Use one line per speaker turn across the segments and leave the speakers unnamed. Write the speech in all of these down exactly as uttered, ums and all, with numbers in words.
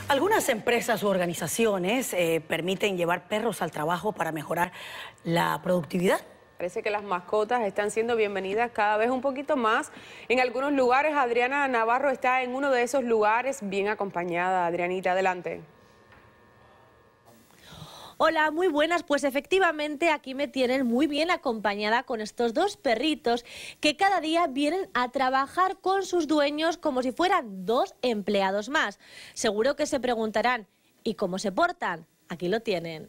Algunas empresas u organizaciones eh, permiten llevar perros al trabajo para mejorar la productividad.
Parece que las mascotas están siendo bienvenidas cada vez un poquito más. En algunos lugares, Adriana Navarro está en uno de esos lugares bien acompañada. Adrianita, adelante.
Hola, muy buenas. Pues efectivamente aquí me tienen muy bien acompañada con estos dos perritos que cada día vienen a trabajar con sus dueños como si fueran dos empleados más. Seguro que se preguntarán, ¿y cómo se portan? Aquí lo tienen.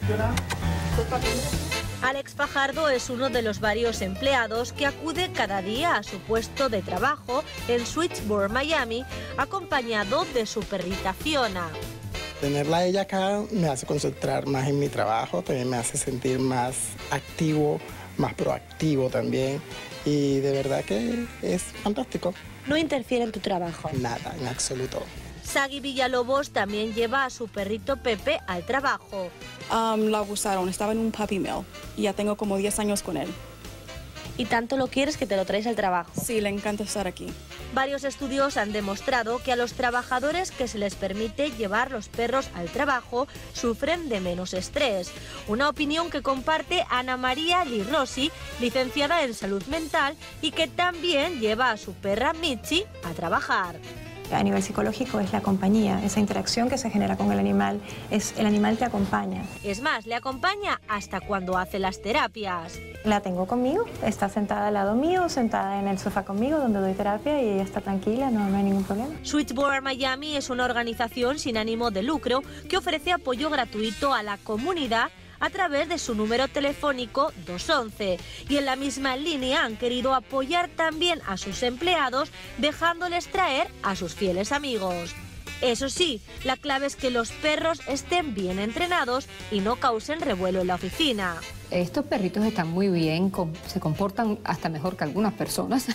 Alex Fajardo es uno de los varios empleados que acude cada día a su puesto de trabajo en Switchboard, Miami, acompañado de su perrita Fiona.
Tenerla a ella acá me hace concentrar más en mi trabajo, también me hace sentir más activo, más proactivo también, y de verdad que es fantástico.
¿No interfiere en tu trabajo?
Nada, en absoluto.
Sagui Villalobos también lleva a su perrito Pepe al trabajo.
Um, la abusaron, estaba en un puppy mill y ya tengo como diez años con él.
¿Y tanto lo quieres que te lo traes al trabajo?
Sí, le encanta estar aquí.
Varios estudios han demostrado que a los trabajadores que se les permite llevar los perros al trabajo sufren de menos estrés. Una opinión que comparte Ana María Li Rossi, licenciada en salud mental y que también lleva a su perra Michi a trabajar.
A nivel psicológico es la compañía, esa interacción que se genera con el animal, es el animal te acompaña.
Es más, le acompaña hasta cuando hace las terapias.
La tengo conmigo, está sentada al lado mío, sentada en el sofá conmigo donde doy terapia y ella está tranquila, no, no hay ningún problema.
Switchboard Miami es una organización sin ánimo de lucro que ofrece apoyo gratuito a la comunidad a través de su número telefónico dos once. Y en la misma línea han querido apoyar también a sus empleados dejándoles traer a sus fieles amigos. Eso sí, la clave es que los perros estén bien entrenados y no causen revuelo en la oficina.
Estos perritos están muy bien, se comportan hasta mejor que algunas personas.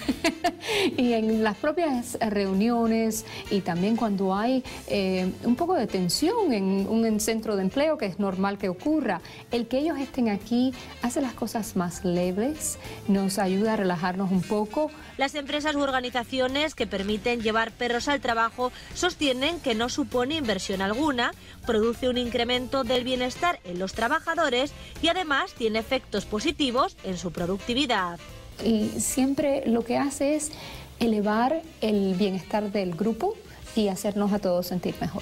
Y en las propias reuniones y también cuando hay eh, un poco de tensión en un centro de empleo, que es normal que ocurra, el que ellos estén aquí hace las cosas más leves, nos ayuda a relajarnos un poco.
Las empresas u organizaciones que permiten llevar perros al trabajo sostienen que no supone inversión alguna, produce un incremento del bienestar en los trabajadores y además tiene efectos positivos en su productividad.
Y siempre lo que hace es elevar el bienestar del grupo y hacernos a todos sentir mejor.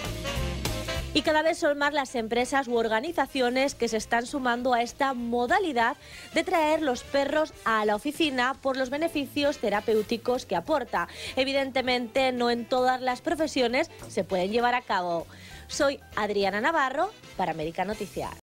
Y cada vez son más las empresas u organizaciones que se están sumando a esta modalidad de traer los perros a la oficina por los beneficios terapéuticos que aporta. Evidentemente, no en todas las profesiones se pueden llevar a cabo. Soy Adriana Navarro para América Noticias.